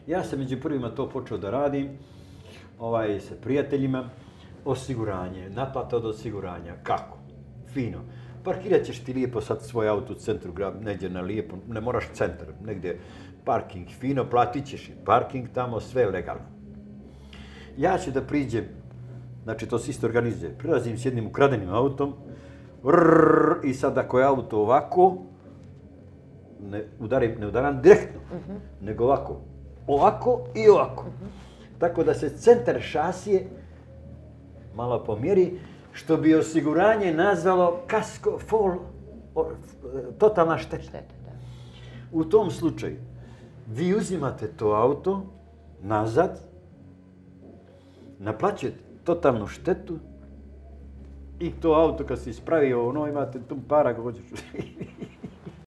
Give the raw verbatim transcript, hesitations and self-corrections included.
Ja sam među prvima to počeo da radim, ovaj, sa prijateljima. Osiguranje, naplata od osiguranja. Kako? Fino. Parkirat ćeš ti lijepo sad svoj auto u centru grada, negdje na lijepo, ne moraš centar, negdje parking, fino, platit ćeš i parking tamo, sve legalno. Ja ću da priđem, znači to se isto organizuje, prilazim s jednim ukradenim autom, rrrr, i sad ako je auto ovako, ne udarim, ne udaram direktno, uh-huh. nego ovako, ovako i ovako. Uh-huh. Tako da se centar šasije malo pomjeri, što bi osiguranje nazvalo kasko, fall, totalna šteta. Šteta, da. U tom slučaju, vi uzimate to auto nazad, naplaćujete totalnu štetu i to auto kad se ispravio, ono imate tu para kako hoćeš.